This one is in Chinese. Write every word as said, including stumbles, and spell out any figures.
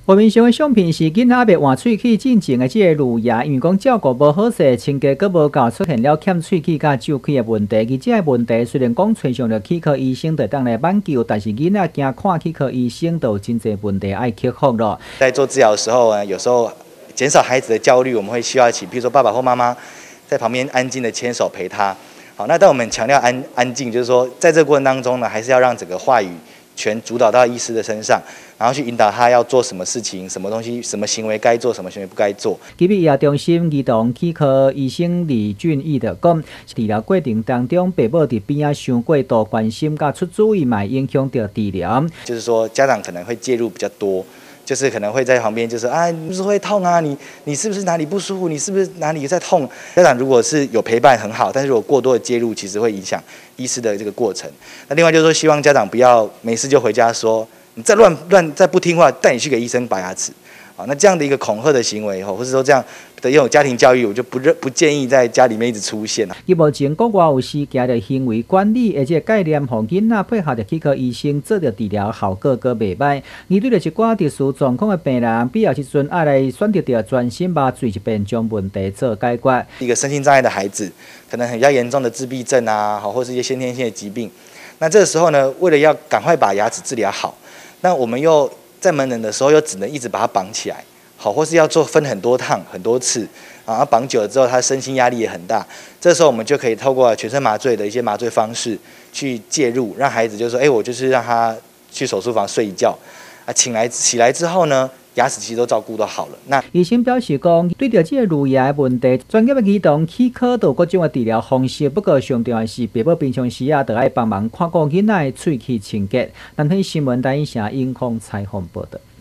画面上的相片是囡仔要换喙齿进前的这个乳牙，因为讲照顾无好势，清洁阁无够，出现了欠喙齿甲蛀齿的问题。而这个问题虽然讲找上了齿科医生就当来挽救，但是囡仔惊看齿科医生，都有真侪问题要克服咯。 在做治疗的时候呢，有时候减少孩子的焦虑，我们会需要请，比如说爸爸或妈妈在旁边安静的牵手陪他。好，那但我们强调安安静，就是说在这个过程当中呢，还是要让整个话语权主导到医师的身上，然后去引导他要做什么事情、什么东西、什么行为该做、什么行为不该做。 吉比亚中心儿童齿科医生李俊义就讲，治疗过程当中，父母伫边仔伤过度关心，甲出主意，嘛影响到治疗。 就是说，家长可能会介入比较多。就是可能会在旁边，就是啊，你不是会痛啊？你你是不是哪里不舒服？你是不是哪里在痛？家长如果是有陪伴很好，但是如果过多的介入，其实会影响医师的这个过程。那另外就是说，希望家长不要没事就回家说，你再乱乱再不听话，带你去给医生拔牙齿。啊，那这样的一个恐吓的行为，或者说这样的一种家庭教育，我就不不建议在家里面一直出现了。 伊目前国外有施行着行为管理，而且概念，互囡仔配合着齿科医生做着治疗，效果阁袂歹。面对着一寡特殊状况的病人，必要时阵爱来选择着专心麻醉一遍，将问题做解决。 一个身心障碍的孩子，可能比较严重的自闭症啊，好，或是一些先天性的疾病。那这个时候呢，为了要赶快把牙齿治疗好，那我们又在门诊的时候又只能一直把它绑起来，好，或是要做分很多趟很多次，啊，绑久了之后，他身心压力也很大。这时候我们就可以透过全身麻醉的一些麻醉方式去介入，让孩子就说，哎，我就是让他去手术房睡一觉，啊，醒来起来之后呢，牙齿其实都照顾都好了。那医生表示讲，对着这个乳牙的问题，专业的儿童齿科都有各种的治疗方式。不过上重要的是，父母平常时啊，都爱帮忙看顾囡仔的喙齿清洁。南天新闻台影城采访报道。